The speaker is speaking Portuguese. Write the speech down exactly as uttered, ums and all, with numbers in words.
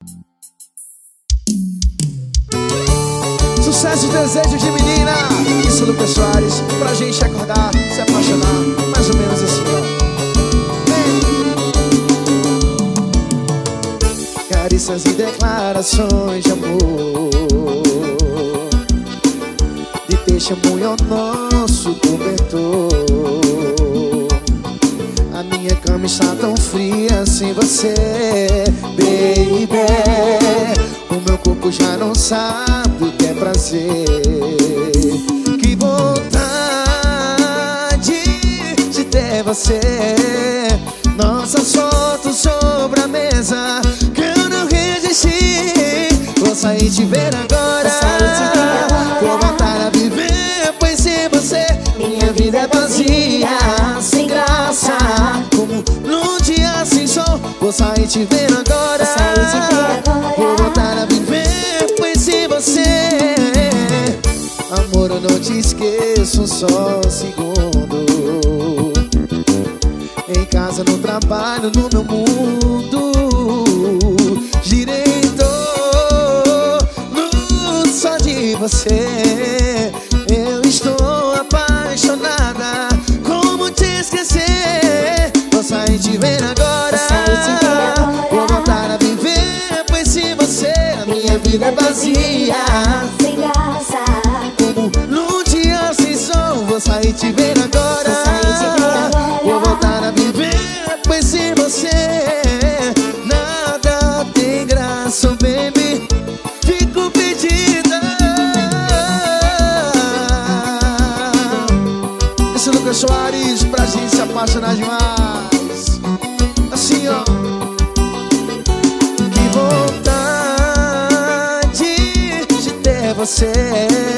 Sucesso e desejo de menina. Isso, Lucas Soares, pra gente acordar, se apaixonar. Mais ou menos assim, ó. Vem. Carícias e declarações de amor, de testemunho ao nosso cobertor. A minha cama está tão fria sem você, baby. O meu corpo já não sabe o que é prazer. Que vontade de ter você. Nossas fotos sobre a mesa que eu não resisti. Vou sair te ver agora, vou voltar a viver, pois sem você minha vida é vazia, sem graça, como num dia sem sol. Vou sair te ver agora, vou voltar a viver, pois sem você, amor, eu não te esqueço só um segundo. Em casa, no trabalho, no meu mundo, girei em torno só de você. Eu estou apaixonada, como te esquecer? Vou sair te ver agora, vou voltar a viver, pois sem você a minha vida é vazia, sem graça, como num dia sem sol. Vou sair te ver agora, vou voltar a viver, pois sem você nada tem graça, baby. Fico perdida. Esse é Lucas Soares, pra gente se apaixonar demais. Assim, ó. Que vontade de ter você.